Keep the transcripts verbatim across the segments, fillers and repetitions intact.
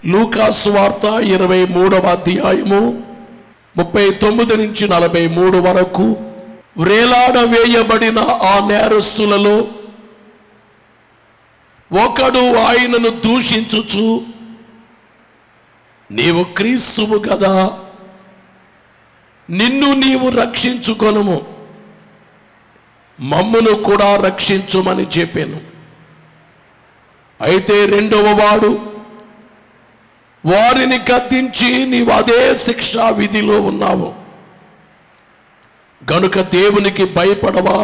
లూకా సువార్త ఇరవై మూడవ అధ్యాయము ముప్పై తొమ్మిది నుంచి నలభై మూడు వరకు వ్రేలాడ వేయబడిన ఆ నేరస్తులలో ఒకడు ఆయనను దూషించుచు, నీవు క్రీస్తువు కదా, నిన్ను నీవు రక్షించుకొనుము, మమ్మును కూడా రక్షించుమని చెప్పాను. అయితే రెండవ వాడు వారిని గద్దించి, నీవు అదే శిక్షా విధిలో ఉన్నావు గనుక దేవునికి భయపడవా?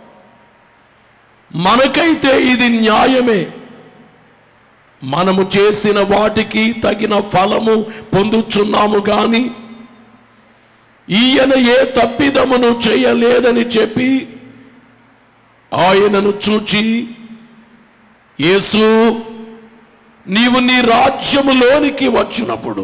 మనకైతే ఇది న్యాయమే, మనము చేసిన వాటికి తగిన ఫలము పొందుచున్నాము గాని ఈయన ఏ తప్పిదమును చేయలేదని చెప్పి ఆయనను చూచి, యేసు, నీవు నీ రాజ్యములోనికి వచ్చినప్పుడు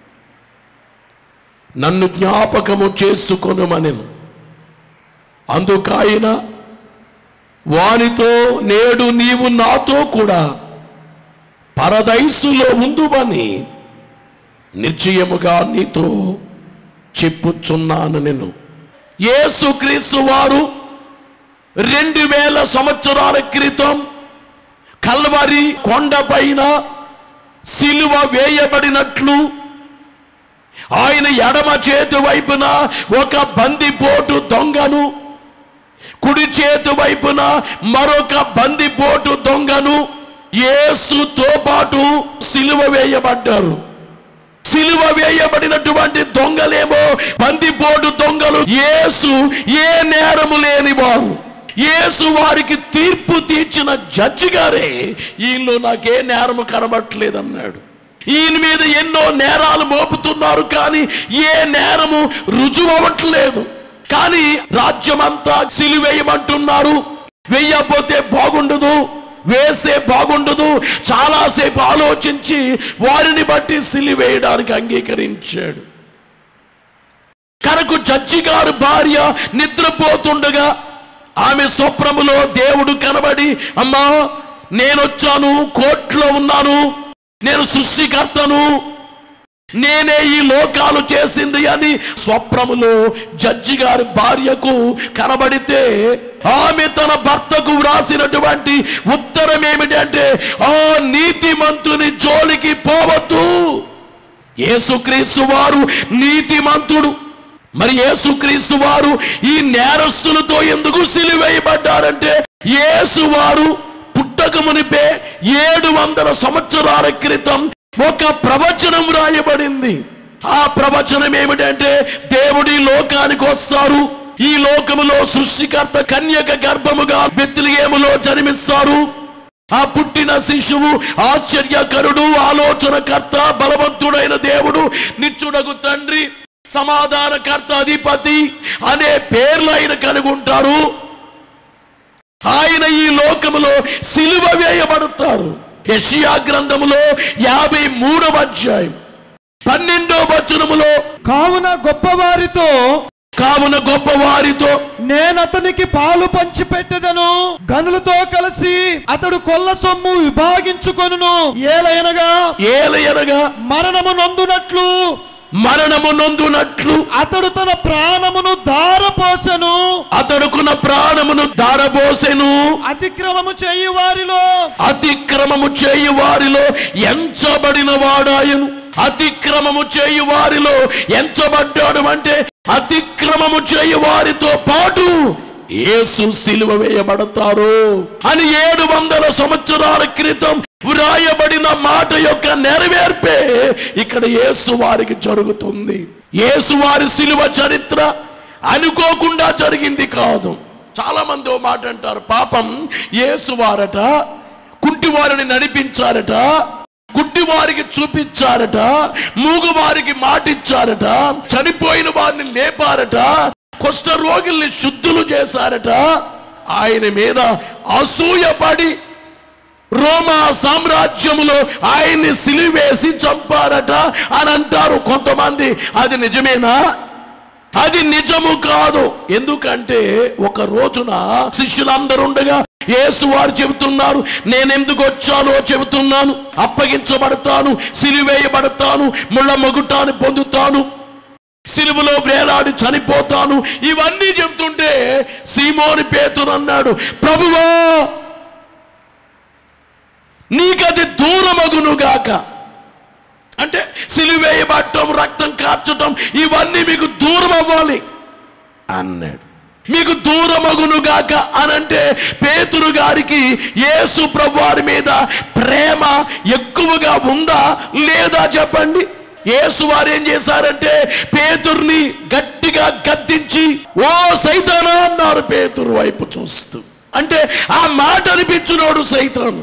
నన్ను జ్ఞాపకము చేసుకొనుమనెను. అందుకాయన వానితో, నేడు నీవు నాతో కూడా పరదైసులో ఉందువని నిశ్చయముగా నీతో చెప్పుచున్నాను. నేను యేసుక్రీస్తు వారు రెండు వేల సంవత్సరాల క్రితం కల్వరి కొండపైన సిలువ వేయబడినట్లు ఆయన ఎడమ చేతి వైపున ఒక బందిపోటు దొంగను, కుడి చేతి వైపున మరొక బందిపోటు దొంగను యేసుతో పాటు సిలువ వేయబడ్డారు. సిలువ వేయబడినటువంటి దొంగలేమో బందిపోటు దొంగలు, యేసు ఏ నేరము లేని వారు. యేసు వారికి తీర్పు తీర్చిన జడ్జి గారే, ఈయనలో నాకే నేరము కనబట్టలేదన్నాడు. ఈయన మీద ఎన్నో నేరాలు మోపుతున్నారు కానీ ఏ నేరము రుజువు అవ్వట్లేదు. కానీ రాజ్యమంతా సిలువేయమంటున్నారు. వెయ్యపోతే బాగుండదు, వేసే బాగుండదు. చాలాసేపు ఆలోచించి వారిని బట్టి సిలువేయడానికి అంగీకరించాడు. కనుక జడ్జి గారు భార్య నిద్రపోతుండగా ఆమె స్వప్నములో దేవుడు కనబడి, అమ్మా నేనొచ్చాను, కోర్టులో ఉన్నాను, నేను సృష్టికర్తను, నేనే ఈ లోకాలు చేసింది అని స్వప్నములో జడ్జి గారి భార్యకు కనబడితే ఆమె తన భర్తకు వ్రాసినటువంటి ఉత్తరం ఏమిటంటే, ఆ నీతిమంతుని జోలికి పోవద్దు. యేసుక్రీస్తు వారు నీతిమంతుడు. మరి యేసుక్రీస్తు వారు ఈ నేరస్తులతో ఎందుకు సిలువేయబడ్డారంటే, యేసు వారు పుట్టక మునిపే ఏడు వందల సంవత్సరాల క్రితం ఒక ప్రవచనం రాయబడింది. ఆ ప్రవచనం ఏమిటంటే, దేవుడి లోకానికి వస్తారు, ఈ లోకములో సృష్టికర్త కన్యక గర్భముగా బెత్లెహేములో జన్మిస్తారు. ఆ పుట్టిన శిశువు ఆశ్చర్యకరుడు, ఆలోచనకర్త, బలవంతుడైన దేవుడు, నిత్యుడగు తండ్రి, సమాధానకర్త, అధిపతి అనే పేర్లు ఆయన కనుగొంటారు. ఆయన ఈ లోకములో సిలువ వేయబడతారు. యెషయా గ్రంథములో యాభై మూడవ అధ్యాయం పన్నెండవ వచనములో, కావున గొప్పవారితో కావున గొప్పవారితో నేనతనికి పాలు పంచి పెట్టెదను, గనులతో కలిసి అతడు కొల్ల సొమ్ము విభాగించుకొనును. ఏలయనగా ఏలయనగా మరణము నొందునట్లు మరణము నొందునట్లు అతడు తన ప్రాణమును ధారపోసెను, అతడుకున్న ప్రాణమును ధారపోసెను. అతిక్రమము చేయు వారిలో అతిక్రమము చేయు వారిలో ఎంచబడిన వాడాయను. అతిక్రమము చేయు వారిలో ఎంచబడ్డాడు అంటే అతిక్రమము చేయు వారితో పాటు యేసు సిలువ వేయబడతారు అని ఏడు వందల సంవత్సరాల క్రితం వ్రాయబడిన మాట యొక్క నెరవేర్పే ఇక్కడ యేసు వారికి జరుగుతుంది. యేసు వారి సిలువ చరిత్ర అనుకోకుండా జరిగింది కాదు. చాలా మంది ఓ మాట అంటారు, పాపం యేసు వారట కుంటి వారిని నడిపించారట, గుడ్డి వారికి చూపించారట, మూగు వారికి మాటిచ్చారట, చనిపోయిన వారిని లేపారట, కుష్ఠ రోగుల్ని శుద్ధులు చేశారట. ఆయన మీద అసూయపడి రోమా సామ్రాజ్యములో ఆయన్ని సిలువేసి చంపారట అని అంటారు కొంతమంది. అది నిజమేనా? అది నిజము కాదు. ఎందుకంటే ఒక రోజున శిష్యులందరూ ఉండగా యేసు వారు చెబుతున్నారు, నేనెందుకు వచ్చానో చెబుతున్నాను. అప్పగించబడతాను, సిలువేయబడతాను, ముళ్ళ మొగుటాన్ని పొందుతాను, సిలువలో వేలాడి చనిపోతాను, ఇవన్నీ చెబుతుంటే సీమోను పేతురు అన్నాడు, ప్రభువా నీకది దూరమగునుగాక. అంటే సిలువేయబడటం, రక్తం కార్చటం ఇవన్నీ మీకు దూరం అవ్వాలి అన్నాడు. మీకు దూరమగునుగాక అనంటే పేతురు గారికి యేసు ప్రభువారి మీద ప్రేమ ఎక్కువగా ఉందా లేదా చెప్పండి. యేసు వారు ఏం చేశారంటే పేతుర్ని గట్టిగా గద్దించి, ఓ సైతానా అన్నారు పేతురు వైపు చూస్తూ. అంటే ఆ మాట అనిపించునోడు సైతాను.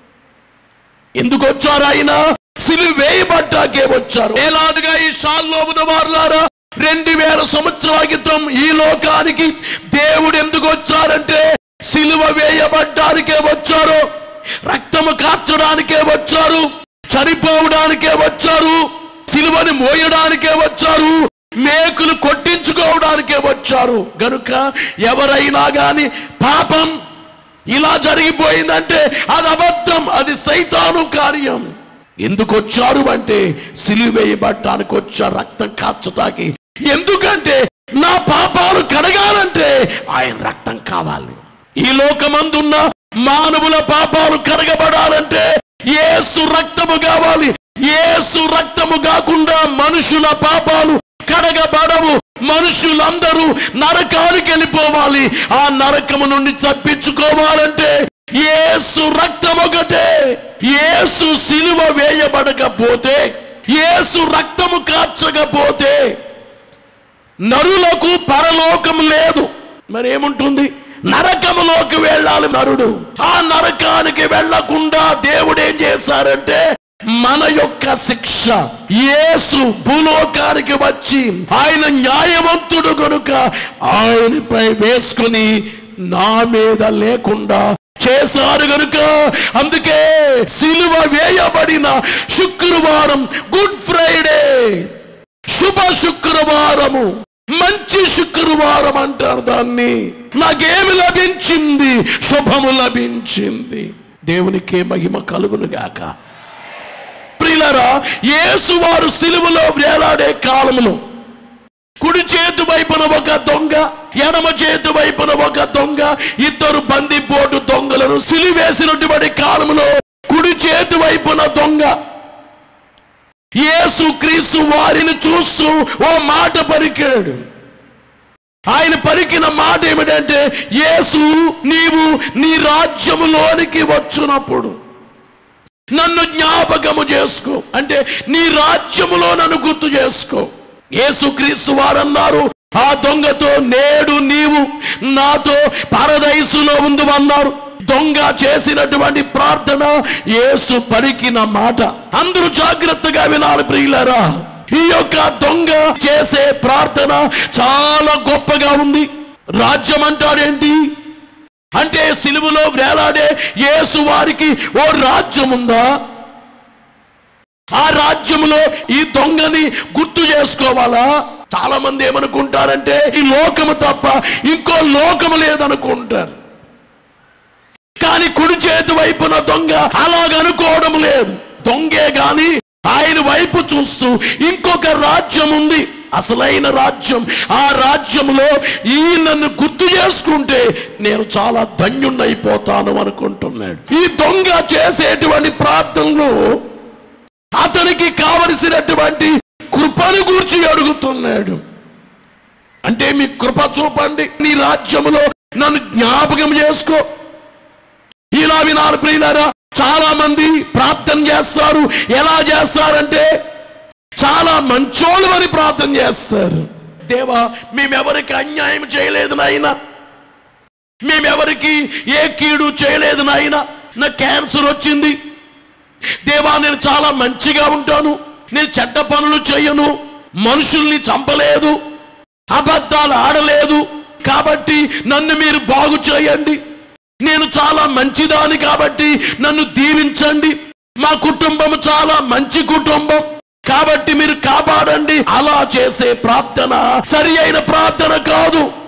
ఎందుకు వచ్చారు ఆయన? సిలువ వేయబడ్డాకే వచ్చారు. ఏలాదుగా ఈ షాల్లోమున వారులారా, రెండు వేల సంవత్సరాల క్రితం ఈ లోకానికి దేవుడు ఎందుకు వచ్చారంటే సిలువ వేయబడ్డానికే వచ్చారు, రక్తము కార్చడానికే వచ్చారు, చనిపోవడానికే వచ్చారు, సిలువని మోయడానికే వచ్చారు, మేకులు కొట్టించుకోవడానికే వచ్చారు. గనుక ఎవరైనా గాని పాపం ఇలా జరిగిపోయిందంటే అది అబద్ధం, అది సైతాను కార్యం. ఎందుకు వచ్చారు అంటే సిలువ వేయబడ్డానికి వచ్చారు, రక్తం కార్చటానికి. ఎందుకంటే నా పాపాలు కడగాలంటే ఆయన రక్తం కావాలి. ఈ లోకమందున్న మానవుల పాపాలు కడగబడాలంటే యేసు రక్తము కావాలి. యేసు రక్తము కాకుండా మనుషుల పాపాలు కడగబడవు. మనుషులందరూ నరకానికి వెళ్ళిపోవాలి. ఆ నరకము నుండి తప్పించుకోవాలంటే యేసు రక్తం ఒకటే. యేసు సిలువ వేయబడకపోతే, యేసు రక్తము కార్చకపోతే నరులకు పరలోకం లేదు. మరి ఏముంటుంది? నరకములోకి వెళ్ళాలి నరుడు. ఆ నరకానికి వెళ్ళకుండా దేవుడు ఏం చేశారంటే మన యొక్క శిక్ష యేసు భూలోకానికి వచ్చి ఆయన న్యాయవంతుడు కనుక ఆయనపై వేసుకుని నా మీద లేకుండా చేశారు గనుక, అందుకే సిలువ వేయబడిన శుక్రవారం గుడ్ ఫ్రైడే, శుభ శుక్రవారము, మంచి శుక్రవారం అంటారు దాన్ని. నాకేమి లభించింది? శుభము లభించింది. దేవునికే మహిమ కలుగును గాక. ప్రియులారా, యేసు వారు సిలువలో వేలాడే కాలములో కుడి చేతి వైపున ఒక దొంగ, ఎడమ చేతి వైపున ఒక దొంగ, ఇద్దరు బందిపోటు దొంగలను సిలువేసినటువంటి కాలంలో కుడి చేతి వైపున దొంగ యేసు క్రీస్తు వారిని చూస్తూ ఓ మాట పలికాడు. ఆయన పలికిన మాట ఏమిటంటే, యేసు నీవు నీ రాజ్యములోనికి వచ్చినప్పుడు నన్ను జ్ఞాపకము చేసుకో. అంటే నీ రాజ్యములో నన్ను గుర్తు చేసుకో. యేసుక్రీస్తు వారన్నారు ఆ దొంగతో, నేడు నీవు నాతో పరదైసులో ఉండు అన్నారు. దొంగ చేసినటువంటి ప్రార్థన, యేసు పలికిన మాట. అందరూ జాగ్రత్తగా వినాలి ప్రియులారా. ఈ యొక్క దొంగ చేసే ప్రార్థన చాలా గొప్పగా ఉంది. రాజ్యం అంటాడేంటి అంటే సిలువలో వేలాడే యేసు వారికి ఓ రాజ్యం ఉందా? ఆ రాజ్యములో ఈ దొంగని గుర్తు చేసుకోవాలా? చాలా మంది ఏమనుకుంటారంటే ఈ లోకము తప్ప ఇంకో లోకము లేదనుకుంటారు. కానీ కుడి చేతి వైపున దొంగ అలాగనుకోవడం లేదు. దొంగే గాని ఆయన వైపు చూస్తూ ఇంకొక రాజ్యం ఉంది, అసలైన రాజ్యం. ఆ రాజ్యంలో ఈ నన్ను గుర్తు చేసుకుంటే నేను చాలా ధన్యున్నైపోతాను అనుకుంటున్నాడు. ఈ దొంగ చేసేటువంటి ప్రార్థనలు అతనికి కావలసినటువంటి కృపను గూర్చి అడుగుతున్నాడు. అంటే మీ కృప చూపండి, నీ రాజ్యములో నన్ను జ్ఞాపకం చేసుకో. ఇలా వినాలి ప్రియులారా, చాలా మంది ప్రార్థన చేస్తారు. ఎలా చేస్తారంటే చాలా మంచోళ్ళు అని ప్రార్థన చేస్తారు. దేవా మేమెవరికి అన్యాయం చేయలేదు నాయనా, మేమెవరికి ఏ కీడు చేయలేదు నాయనా, నా క్యాన్సర్ వచ్చింది దేవా, నేను చాలా మంచిగా ఉంటాను, నేను చెడ్డ పనులు చేయను, మనుషుల్ని చంపలేదు, అబద్ధాలు ఆడలేదు, కాబట్టి నన్ను మీరు బాగు చేయండి, నేను చాలా మంచిదాని కాబట్టి నన్ను దీవించండి, మా కుటుంబం చాలా మంచి కుటుంబం కాబట్టి మీరు కాపాడండి. అలా చేసే ప్రార్థన సరి అయిన ప్రార్థన కాదు.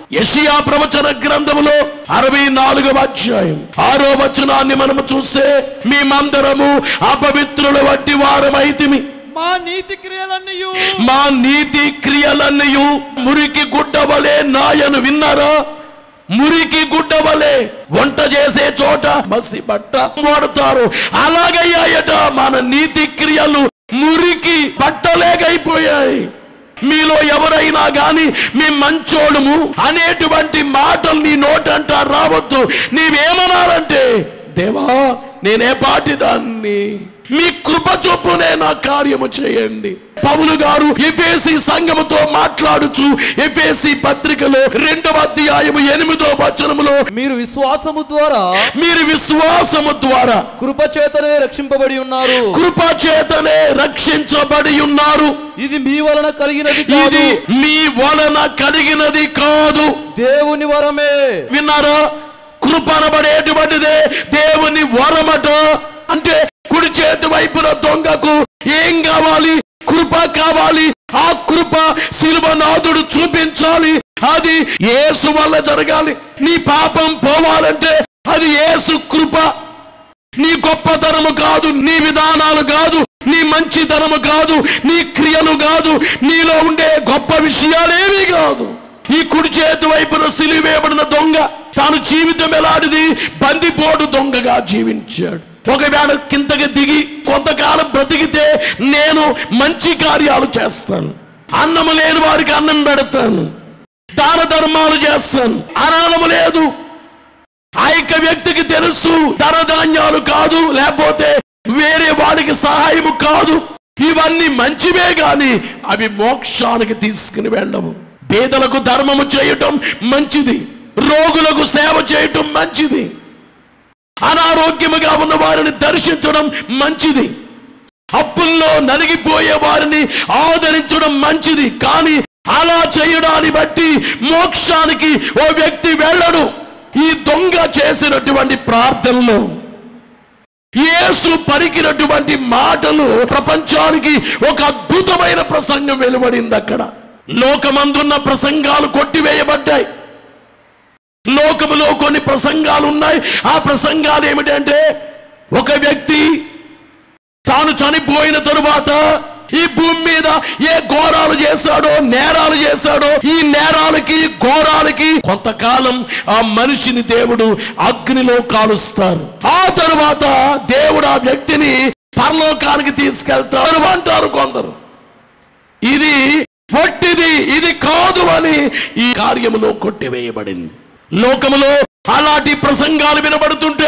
యెషయా ప్రవచన గ్రంథములో అరవై నాలుగవ అధ్యాయం ఆరో వచనాన్ని మనము చూస్తే, మేమందరము అపవిత్రుల వంటి వారమైతిమి, మా నీతి క్రియలన్నయు మా నీతి క్రియలన్నయు మురికి గుడ్డ వలె నాయను. విన్నారా? మురికి గుడ్డ వలె. వంట చేసే చోట మసి బట్ట వాడతారు, అలాగయ్యాయట మన నీతి క్రియలు. మురికి బట్టలేగైపోయాయి. మీలో ఎవరైనా గాని మీ మంచోడుము అనేటువంటి మాటలు నీ నోటంట రావద్దు. నీవేమన్నారంటే, దేవా నేనే పాటిదాన్ని, మీ కృప చొప్పునే నా కార్యము చేయండి. పౌలు గారు ఎఫెసీ సంఘముతో మాట్లాడుచు ఎఫెసీ పత్రికలో రెండవ అధ్యాయము ఎనిమిదో వచనములో, మీరు విశ్వాసము ద్వారా మీరు విశ్వాసము ద్వారా కృప చేతనే రక్షింపబడి ఉన్నారు, కృప చేతనే రక్షించబడి ఉన్నారు. ఇది మీ వలన కలిగినది ఇది కాదు, మీ వలన కలిగినది కాదు, దేవుని వరమే. విన్నారా? కృప అనబడేటువంటిదే దేవుని వరమట. అంటే కుడి చేతి వైపున దొంగకు ఏం కావాలి? కృప కావాలి. ఆ కృప శిలువనాథుడు చూపించాలి. అది యేసు వల్ల జరగాలి. నీ పాపం పోవాలంటే అది యేసు కృప. నీ గొప్పతనము కాదు, నీ విధానాలు కాదు, నీ మంచితనము కాదు, నీ క్రియలు కాదు, నీలో ఉండే గొప్ప విషయాలేవి కాదు. ఈ కుడి చేతి వైపున సిలువ వేయబడిన దొంగ తాను జీవితం ఎలాంటిది? బందిపోటు దొంగగా జీవించాడు. ఒకవేళ కిందకి దిగి కొంతకాలం బ్రతికితే నేను మంచి కార్యాలు చేస్తాను, అన్నము లేని వారికి అన్నం పెడతాను, దాన ధర్మాలు చేస్తాను. అనాలము లేదు. ఆ యొక్క వ్యక్తికి తెలుసు ధనధాన్యాలు కాదు, లేకపోతే వేరే వాడికి సహాయము కాదు, ఇవన్నీ మంచివే గాని అవి మోక్షానికి తీసుకుని వెళ్ళము. పేదలకు ధర్మము చేయటం మంచిది, రోగులకు సేవ చేయటం మంచిది, అనారోగ్యముగా ఉన్న వారిని దర్శించడం మంచిది, అప్పుల్లో నలిగిపోయే వారిని ఆదరించడం మంచిది. కానీ అలా చేయడాన్ని బట్టి మోక్షానికి ఓ వ్యక్తి వెళ్ళడు. ఈ దొంగ చేసినటువంటి ప్రార్థనలు, యేసు పలికినటువంటి మాటలు ప్రపంచానికి ఒక అద్భుతమైన ప్రసంగం వెలువడింది. అక్కడ లోకమందున్న ప్రసంగాలు కొట్టివేయబడ్డాయి. లోకములో కొన్ని ప్రసంగాలు ఉన్నాయి. ఆ ప్రసంగాలు ఏమిటంటే, ఒక వ్యక్తి తాను చనిపోయిన తరువాత ఈ భూమి మీద ఏ ఘోరాలు చేశాడో, నేరాలు చేశాడో, ఈ నేరాలకి ఘోరాలకి కొంతకాలం ఆ మనిషిని దేవుడు అగ్నిలో కాలుస్తారు. ఆ తరువాత దేవుడు ఆ వ్యక్తిని పరలోకానికి తీసుకెళ్తారు అంటారు కొందరు. ఇది వట్టిది, ఇది కాదు అని ఈ కార్యములో కొట్టివేయబడింది. లోకములో అలాంటి ప్రసంగాలు వినబడుతుంటే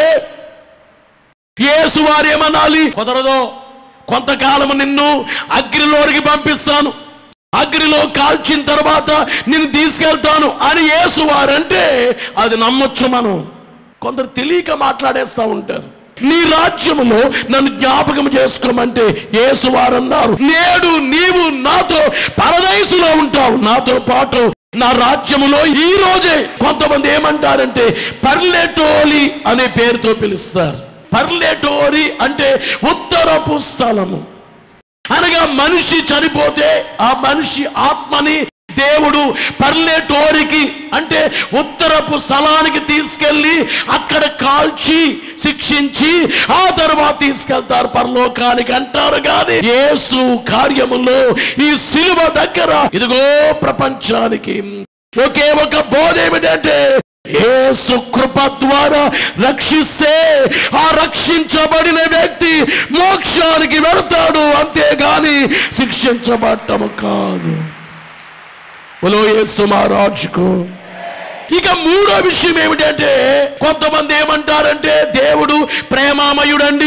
యేసు వారు ఏమనాలి? కుదరదో, కొంతకాలము నిన్ను అగ్నిలోనికి పంపిస్తాను, అగ్నిలో కాల్చిన తర్వాత నిన్ను తీసుకెళ్తాను అని యేసు వారంటే అది నమ్మొచ్చు మనం. కొందరు తెలియక మాట్లాడేస్తా ఉంటారు. నీ రాజ్యములో నన్ను జ్ఞాపకం చేసుకోమంటే యేసు వారన్నారు, నేడు నీవు నాతో పరదైసులో ఉంటావు, నాతో పాటు నా రాజ్యములో. ఈ రోజే కొంతమంది ఏమంటారంటే పర్లేటోలి అనే పేరుతో పిలుస్తారు. పర్లేటోరి అంటే ఉత్తరపు స్థలము అనగా మనిషి చనిపోతే ఆ మనిషి ఆత్మని దేవుడు పర్లేటోరికి అంటే ఉత్తరపు స్థలానికి తీసుకెళ్లి అక్కడ కాల్చి శిక్షించి ఆ తర్వాత తీసుకెళ్తారు పరలోకానికి అంటారు. కానీ యేసు కార్యములో ఈ సిలువ దగ్గర ఇదిగో ప్రపంచానికి ఒకే ఒక బోధ ఏమిటంటే, యేసు కృప ద్వారా రక్షిస్తే ఆ రక్షించబడిన వ్యక్తి మోక్షానికి వెళతాడు, అంతేగాని శిక్షించబడటము కాదు. బోలో యేసు మహారాజుకు. ఇక మూడో విషయం ఏమిటంటే, కొంతమంది ఏమంటారంటే దేవుడు ప్రేమామయుడండి,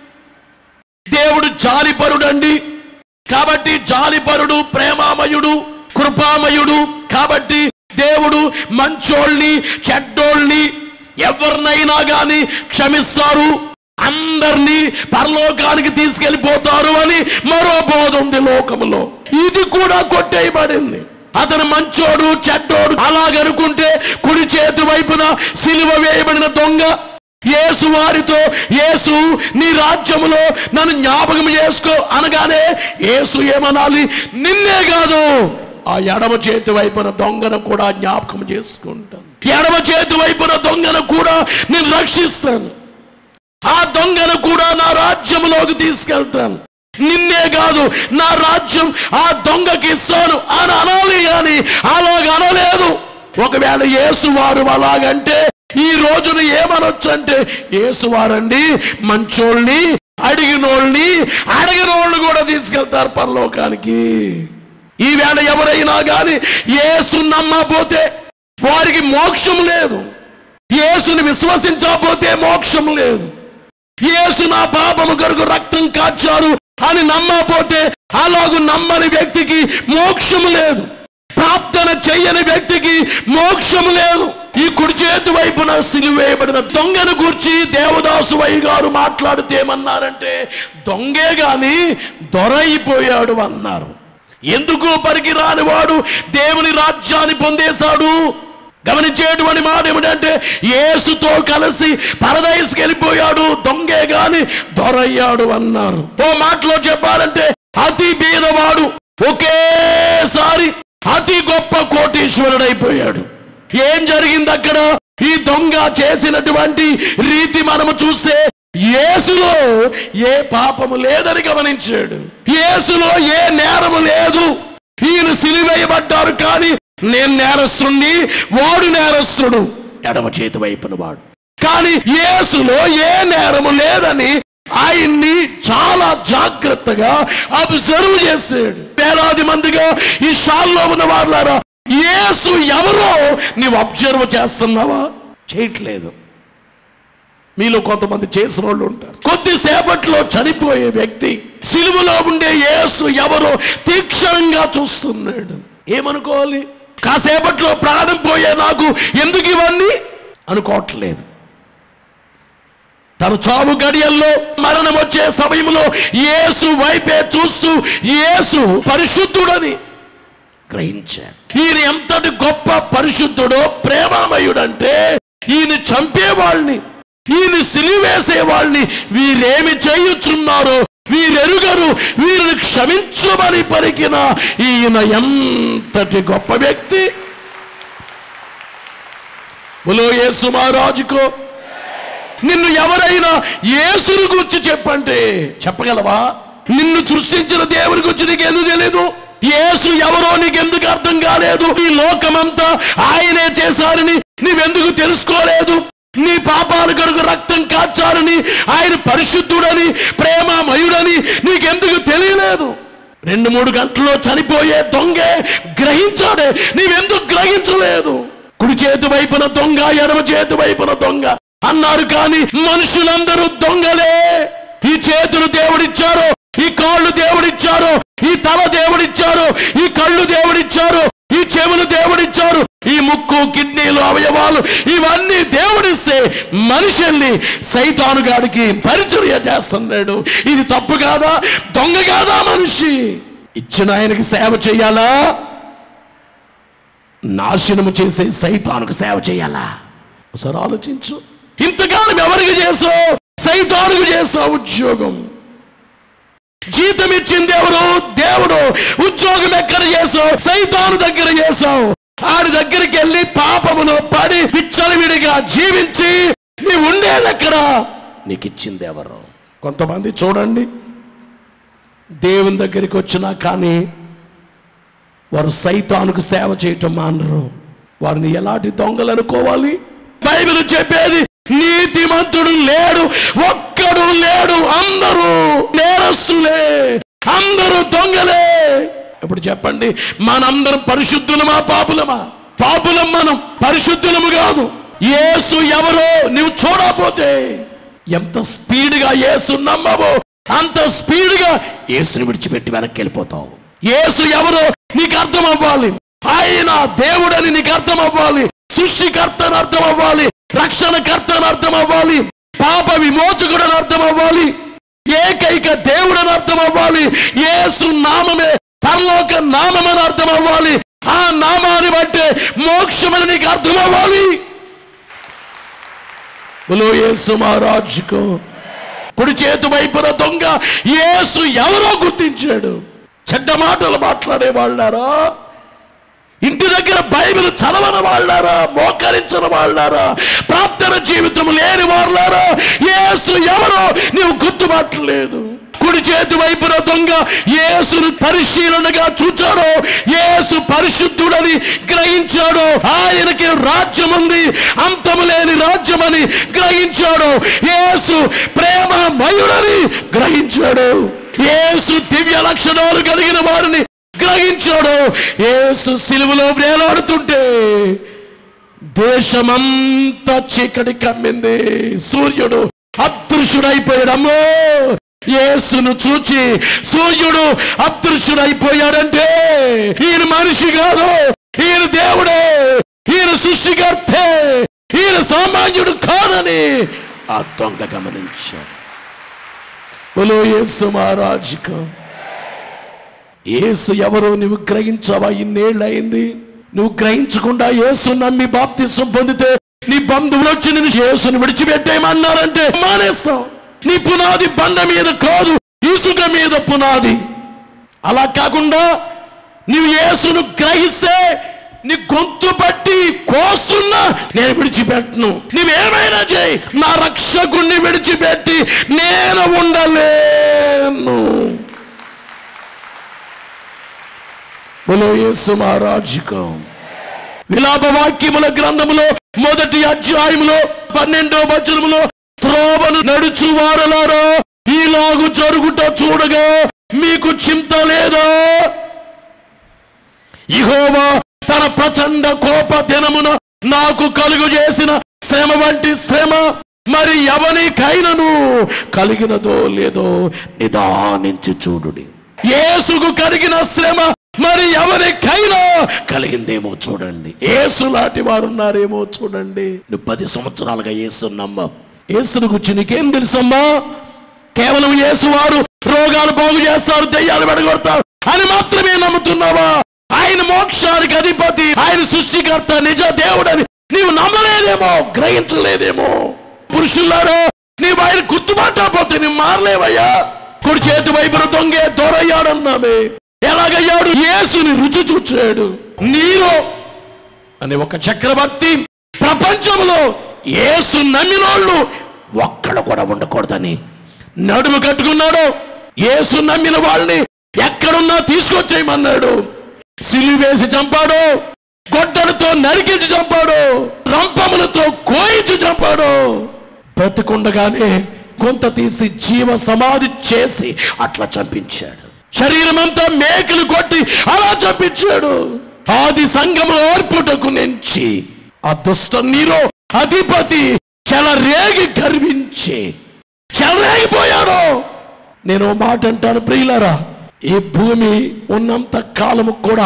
దేవుడు జాలిపరుడండి, కాబట్టి జాలిపరుడు, ప్రేమామయుడు, కృపామయుడు, కాబట్టి దేవుడు మంచోళ్ళని చెడ్డోళ్ళని ఎవరినైనా గాని క్షమిస్తారు, అందరినీ పరలోకానికి తీసుకెళ్లిపోతారు అని మరో బోధ ఉంది లోకములో. ఇది కూడా కొట్టేయబడింది. అతను మంచోడు చెడ్డోడు అలాగనుకుంటే కుడి చేతి వైపున సిలువ వేయబడిన దొంగ యేసు వారితో, యేసు నీ రాజ్యములో నన్ను జ్ఞాపకం చేసుకో అనగానే యేసు ఏమనాలి? నిన్నే కాదు ఆ ఎడమ చేతి వైపున దొంగను కూడా జ్ఞాపకం చేసుకుంటాను. ఎడమ చేతి వైపున దొంగను కూడా నేను రక్షిస్తాను. ఆ దొంగను కూడా నా రాజ్యంలోకి తీసుకెళ్తాను. నిన్నే కాదు, నా రాజ్యం ఆ దొంగకి ఇస్తాను అని అనాలి, కానీ అలాగ అనలేదు. ఒకవేళ యేసువారు అలాగంటే ఈ రోజున ఏమనొచ్చు అంటే, యేసువారండి మంచోళ్ళని, అడిగినోళ్ళని అడిగినోళ్ళని కూడా తీసుకెళ్తారు పరలోకానికి. ఈవేళ ఎవరైనా కానీ యేసు నమ్మకపోతే వారికి మోక్షం లేదు. యేసుని విశ్వసించకపోతే మోక్షం లేదు. యేసు నా పాపము కొరకు రక్తం కాచారు అని నమ్మకపోతే అలాగూ నమ్మని వ్యక్తికి మోక్షం లేదు. ప్రార్థన చెయ్యని వ్యక్తికి మోక్షం లేదు. ఈ కుడి చేతి వైపున సిలువేయబడిన దొంగను గూర్చి దేవదాసు వై గారు మాట్లాడితే ఏమన్నారంటే, దొంగే గాని దొర అయిపోయాడు అన్నారు. ఎందుకు పరికి రాని వాడు దేవుని రాజ్యాన్ని పొందేశాడు. గమనించేటువంటి మాట ఏమిటంటే, యేసుతో కలిసి పరదైసుకి వెళ్ళిపోయాడు, దొంగే గాని దొరయ్యాడు అన్నారు. ఓ మాటలో చెప్పాలంటే, అతి బీదవాడు ఒకేసారి అతి గొప్ప కోటీశ్వరుడైపోయాడు. ఏం జరిగింది అక్కడ? ఈ దొంగ చేసినటువంటి రీతి మనము చూస్తే యేసులో ఏ పాపము లేదని గమనించాడు. యేసులో ఏ నేరము లేదు. ఈయన సిలువేయబడ్డారు, కానీ నేను నేరస్తుడిని, వాడు నేరస్తుడు, ఎడమ చేతి వైపున వాడు. కానీ యేసులో ఏ నేరము లేదని ఆయన్ని చాలా జాగ్రత్తగా అబ్జర్వ్ చేశాడు. వేలాది మందిగా ఈ షాల్లో ఉన్న వాళ్ళారా, యేసు ఎవరో నీవు అబ్జర్వ్ చేస్తున్నావా? చేయట్లేదు. మీలో కొంతమంది చేసిన వాళ్ళు ఉంటారు. కొద్దిసేపట్లో చనిపోయే వ్యక్తి సిలువలో ఉండే యేసు ఎవరో తీక్షణంగా చూస్తున్నాడు. ఏమనుకోవాలి? కాసేపట్లో ప్రాణం పోయే నాకు ఎందుకు ఇవన్నీ అనుకోవట్లేదు. తన చావు గడియల్లో మరణం వచ్చే సమయంలో యేసు వైపే చూస్తూ యేసు పరిశుద్ధుడని గ్రహించాడు. ఈయన ఎంతటి గొప్ప పరిశుద్ధుడో, ప్రేమామయుడంటే ఈయన చంపేవాళ్ళని, ఈయన సిలివేసే వాళ్ళని వీరేమి చేయుచున్నారో వీరెరుగరు, వీరిని క్షమించమని పలికిన ఈయన ఎంతటి గొప్ప వ్యక్తి. బోలో యేసు మహారాజుకో. నిన్ను ఎవరైనా యేసుని గురించి చెప్పంటే చెప్పగలవా? నిన్ను సృష్టించిన దేవుని గురించి నీకు ఎందుకు తెలీదు? యేసు ఎవరో నీకెందుకు అర్థం కాలేదు? ఈ లోకమంతా ఆయనే చేశారని నీవెందుకు తెలుసుకోలేదు? నీ పాపాల కొరకు రక్తం కాచారని, ఆయన పరిశుద్ధుడని, ప్రేమమయుడని నీకెందుకు తెలియలేదు? రెండు మూడు గంటల్లో చనిపోయే దొంగే గ్రహించాడే, నీవెందుకు గ్రహించలేదు? కుడి చేతి వైపున దొంగ, ఎడమ చేతి వైపున దొంగ అన్నారు, కానీ మనుషులందరూ దొంగలే. ఈ చేతులు దేవుడిచ్చారు, ఈ కాళ్ళు దేవుడిచ్చారు, ఈ తల దేవుడిచ్చారు, ఈ కళ్ళు దేవుడిచ్చారు, ఈ చెవులు దేవుడిచ్చారు, ఈ ముక్కు, కిడ్నీలు, అవయవాలు ఇవన్నీ దేవుడిస్తే మనుషుల్ని సైతాను గాడికి పరిచర్య చేస్తున్నాడు. ఇది తప్పు కాదా? దొంగ కాదా మనిషి? ఇచ్చిన ఆయనకి సేవ చేయాలా, నాశనము చేసే సైతానుకు సేవ చేయాలా? ఒకసారి ఆలోచించు. ఇంతకాలం ఎవరికి చేసావు? సైతానుకు చేసావు ఉద్యోగం. జీతం ఇచ్చింది ఎవరు? దేవుడు. ఉద్యోగం ఎక్కడ చేసావు? సైతాను దగ్గర చేసావు. ఆడి దగ్గరికి వెళ్ళి పాపమును పడి విచ్చలవిడిగా జీవించి నీ ఉండేది ఎక్కడ? నీకు ఇచ్చింది ఎవరు? కొంతమంది చూడండి, దేవుని దగ్గరికి వచ్చినా కానీ వారు సైతానుకు సేవ చేయటం మానరు. వారిని ఎలాంటి దొంగలు అనుకోవాలి? బైబిల్ చెప్పేది నీతిమంతుడు లేడు, ఒక్కడు లేడు, అందరూ నేరస్తులే, అందరూ దొంగలే. ఇప్పుడు చెప్పండి, మనందరం పరిశుద్ధులమా పాపులమా? పాపులం మనం, పరిశుద్ధులము కాదు. యేసు ఎవరో నువ్వు చూడకపోతే ఎంత స్పీడ్గా యేసు నమ్మవో అంత స్పీడ్గా యేసుని విడిచిపెట్టి వెనక్కి వెళ్ళిపోతావు. యేసు ఎవరో నీకు అర్థం అవ్వాలి. ఆయన దేవుడని నీకు అర్థం అవ్వాలి. సృష్టికర్తను అర్థం అవ్వాలి. రక్షణకర్తను అర్థం అవ్వాలి. పాప విమోచకుడని అర్థం అవ్వాలి. ఏకైక దేవుడని అర్థం అవ్వాలి. యేసు నామమే పరలోక నామమని అర్థం అవ్వాలి. ఆ నామాన్ని బట్టే మోక్షమని నీకు అర్థం అవ్వాలి. బోలో యేసు మహారాజుకు. కుడి చేతి వైపున దొంగ యేసు ఎవరో గుర్తించాడు. చెడ్డ మాటలు మాట్లాడే వాళ్ళారా, ఇంటి దగ్గర బైబిల్ చదవని వాళ్ళారా, మోకరించిన వాళ్ళారా, ప్రార్థన జీవితం లేని వాళ్ళారా, యేసు ఎవరో నీవు గుర్తుపట్టలేదు. కుడి చేతి వైపున దొంగ యేసును పరిశీలనగా చూచాడు. యేసు పరిశుద్ధుడని గ్రహించాడు. ఆయనకి రాజ్యం ఉంది, అంతము లేని రాజ్యమని గ్రహించాడు. యేసు ప్రేమమయుడని గ్రహించాడు. యేసు దివ్య లక్షణాలు కలిగిన వారిని గ్రహించాడు. యేసు సిలువలో వేలాడుతుంటే దేశమంతా చీకటి కమ్మింది. సూర్యుడు అదృశ్యుడైపోయాడు. అమ్మో, యేసును చూచి సూర్యుడు అదృశ్యుడైపోయాడంటే ఈయన మనిషి కాదు, ఈయన దేవుడే, ఈయన సృష్టికర్తే, ఈయన సామాన్యుడు కాదని ఆ దొంగ గమనించాడు. బోలో యేసు మహారాజుకు. యేసు ఎవరో నువ్వు గ్రహించావా? ఇన్నేళ్ళు అయింది నువ్వు గ్రహించకుండా యేసు నమ్మి బాప్తిసం పొందితే నీ బంధువులు వచ్చి నేను యేసుని విడిచిపెట్టేయమన్నారంటే మానేస్తావు. నీ పునాది బండ మీద కాదు, ఇసుక మీద పునాది. అలా కాకుండా నీవు యేసును గ్రహిస్తే నీ గొంతు పట్టి కోస్తున్నా నేను విడిచిపెట్టను. నీవేమైనా చేయి, నా రక్షకుణ్ణి విడిచిపెట్టి నేను ఉండలేను. బోలో యేసు మహారాజుకు. విలాప వాక్యముల గ్రంథములో మొదటి అధ్యాయములో పన్నెండో వచనములో త్రోవను నడుచు వారలారా ఈలాగు జరుగుట చూడగా మీకు చింత లేదా? యెహోవా తన ప్రచండ కోప దినమున నాకు కలుగు చేసిన శ్రమ వంటి శ్రమ మరి ఎవరికైనను కలిగినదో లేదో నిదానించి చూడుడి. యేసుకు కలిగిన శ్రమ మరి ఎవరికైనా కలిగిందేమో చూడండి. యేసు లాంటి వారు ఉన్నారేమో చూడండి. నువ్వు పది సంవత్సరాలుగా యేసుని నమ్మావు. యేసును గురించి నీకేం తెలుసమ్మా? కేవలం యేసు వారు రోగాలు బాగు చేస్తారు, దెయ్యాలు వెడగొడతారు అని మాత్రమే నమ్ముతున్నావా? ఆయన మోక్షానికి అధిపతి, ఆయన సృష్టికర్త, నిజ దేవుడని నీవు నమ్మలేదేమో, గ్రహించలేదేమో. పురుషులారో నీవు ఆయన గుర్తుపట్టకపోతే నీవు మారలేవయ్యా. కుడి చేతి వైపున దొంగే దొరయ్యాడన్నామే. ఎలాగయ్యాడు? యేసుని రుచి చూచాడు. నీలో అనే ఒక చక్రవర్తి ప్రపంచంలో యేసు నమ్మినోళ్ళు ఒక్కడు కూడా ఉండకూడదని నడుము కట్టుకున్నాడు. యేసు నమ్మిన వాళ్ళని ఎక్కడున్నా తీసుకొచ్చేయమన్నాడు. సిలువేసి చంపాడు, గొడ్డలతో నరికించి చంపాడు, రంపములతో కోయించి చంపాడు. బ్రతికుండగానే కొంత తీసి జీవ సమాధి చేసి అట్లా చంపించాడు. శరీరం అంతా మేకలు కొట్టి అలా చంపించాడు. ఆది సంఘములో ఏర్పుటకు నుంచి ఆ దుష్ట నీరో అధిపతి చెలరేగి గర్వించి చెలరేగిపోయాడు. నేను మాట అంటాను ప్రియులారా, ఈ భూమి ఉన్నంత కాలము కూడా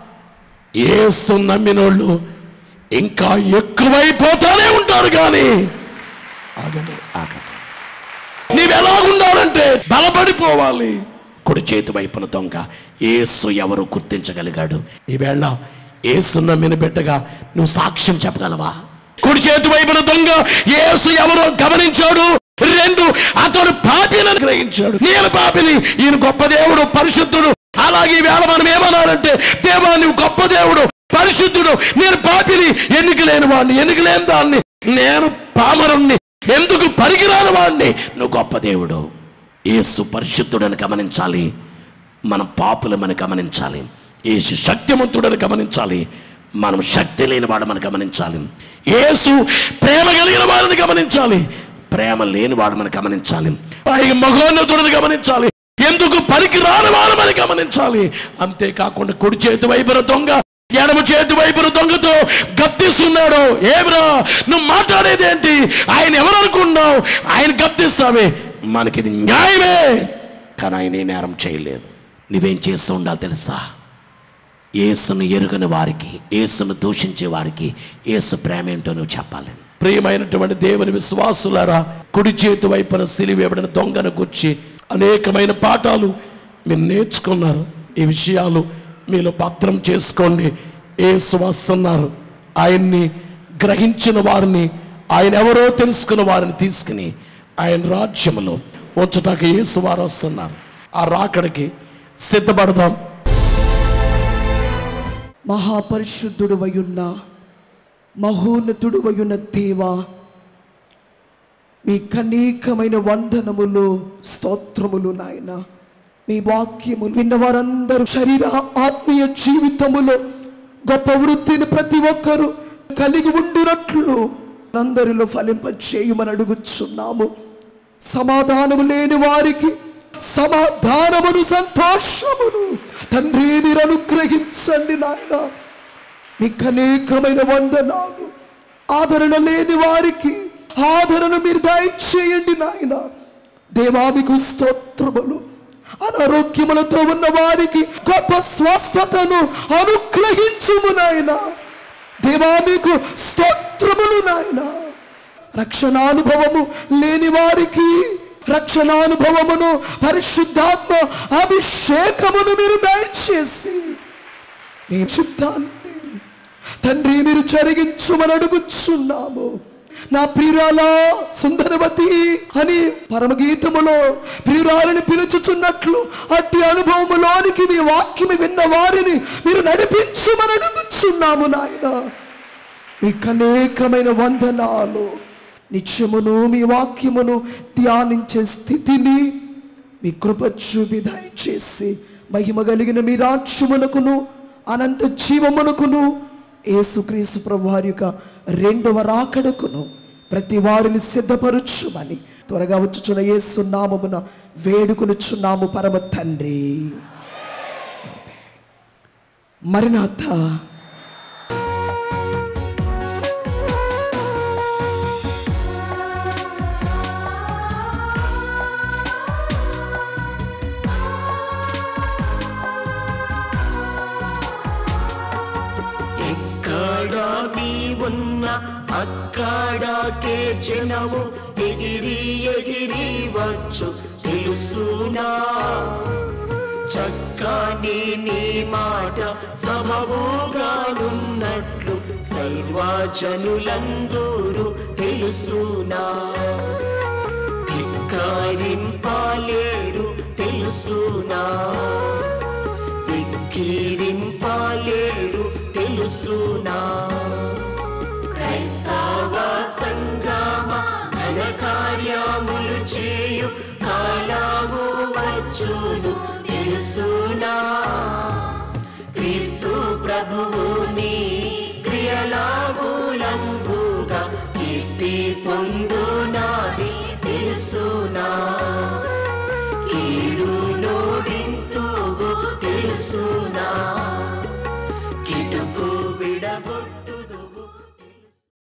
యేసు నమ్మినోళ్ళు ఇంకా ఎక్కువైపోతానే ఉంటారు. కానీ ఆగనే ఆగ నీవెలాగుండాలంటే బలపడిపోవాలి. కుడి చేతి వైపున దొంగ యేసు ఎవరు గుర్తించగలిగాడు? ఈవేళ యేసు నమ్మిన బిడ్డగా నువ్వు సాక్ష్యం చెప్పగలవా? కుడి చేతి వైపున దొంగ యేసు ఎవరో గమనించాడు. రెండు, అతడు పాపిని గ్రహించాడు. నేను పాపిని, ఈయన గొప్ప దేవుడు, పరిశుద్ధుడు. అలాగే ఈవేళ మనం ఏమన్నారంటే, దేవా నువ్వు గొప్ప దేవుడు, పరిశుద్ధుడు, నేను పాపిని, ఎన్నిక లేని వాడిని, ఎన్నిక లేని దాన్ని, నేను పామరుణ్ణి, ఎందుకు పరిగిరాని వాడిని, నువ్వు గొప్ప దేవుడు. యేసు పరిశుద్ధుడని గమనించాలి, మనం పాపులమని గమనించాలి. యేసు శక్తిమంతుడని గమనించాలి, మనం శక్తి లేని వాడమని గమనించాలి. యేసు ప్రేమ కలిగిన వాడిని గమనించాలి, ప్రేమ లేని వాడమని గమనించాలి. ఆయన మహోన్నతుడిని గమనించాలి, ఎందుకు పనికి రాని వాడమని గమనించాలి. అంతేకాకుండా కుడి చేతి వైపున దొంగ ఎడమ చేతి వైపున దొంగతో గద్దిస్తున్నాడు. ఏమిరా నువ్వు మాట్లాడేదేంటి? ఆయన ఎవరు అనుకున్నావు? ఆయన గద్దిస్తావే, మనకిది న్యాయమే. కానీ ఆయన ఏ నేరం చేయలేదు. నువ్వేం చేస్తూ ఉండాలి తెలుసా? యేసును ఎరుగని వారికి, యేసును దూషించే వారికి యేసు ప్రేమ ఏంటో నువ్వు చెప్పాలి. ప్రియమైనటువంటి దేవుని విశ్వాసులారా, కుడి చేతి వైపున సిలువేయబడిన దొంగను గుర్చి అనేకమైన పాఠాలు మీరు నేర్చుకున్నారు. ఈ విషయాలు మీలో భద్రం చేసుకోండి. యేసు వస్తున్నారు. ఆయన్ని గ్రహించిన వారిని, ఆయన ఎవరో తెలుసుకున్న వారిని తీసుకుని ఆయన రాజ్యములో ఉంచటానికి యేసు వారు వస్తున్నారు. ఆ రాకడికి సిద్ధపడదాం. మహాపరిశుద్ధుడు వయున్న మహోన్నతుడు వయున్న దేవా, మీ కనీకమైన వందనములు స్తోత్రములు నాయన. మీ వాక్యములు విన్న వారందరూ శరీర ఆత్మీయ జీవితములో గొప్ప వృత్తిని ప్రతి ఒక్కరూ కలిగి ఉండునట్లు అందరిలో ఫలింపచేయమని అడుగుచున్నాము. సమాధానము లేని వారికి సమాధానమును సంతోషమును తండ్రి మీరు అనుగ్రహించండి నాయన. మీకు అనేకమైన వందనాలు. ఆదరణ లేని వారికి ఆదరణ మీరు దయచేయండి నాయన. దేవా మీకు స్తోత్రములు. అనారోగ్యములతో ఉన్న వారికి గొప్ప స్వస్థతను అనుగ్రహించుము నాయన. దేవా మీకు స్తోత్రములు నాయన. రక్షణానుభవము లేని వారికి రక్షణానుభవమును పరిశుద్ధాత్మ అభిషేకమును మీరు దయచేసి మీ చిత్తాన్ని తండ్రి మీరు జరిగించుమని అడుగుచున్నాము. నా ప్రియురాలా సుందరవతి అని పరమగీతములో ప్రియురాలని పిలుచుచున్నట్లు అట్టి అనుభవములోనికి మీ వాక్యము విన్న వారిని మీరు నడిపించుమని అడుగుచున్నాము నాయన. మీకు అనేకమైన వందనాలు. నిత్యమును మీ వాక్యమును ధ్యానించే స్థితిని మీ కృప చూపి దయచేసి మహిమ కలిగిన మీ రాజ్యమునకును అనంత జీవమునకును యేసుక్రీస్తు ప్రభువారి యొక్క రెండవ రాకడకును ప్రతి వారిని సిద్ధపరచుమని త్వరగా వచ్చుచున్న యేసు నామమున వేడుకొనుచున్నాము పరమ తండ్రి. మరణాత. అక్కడకే జనము ఎగిరి ఎగిరి వచ్చు తెలుసునా, చక్కని నీ మాట సబబుగానున్నట్లు సర్వజనులందరూ తెలుసునా, ధిక్కరింపలేరు తెలుసునా, ధిక్కరింపలేరు తెలుసునా. క్రైస్తవ సంగమ ఘన కార్యములు చేయు కాలము వచ్చును తెలుసునా.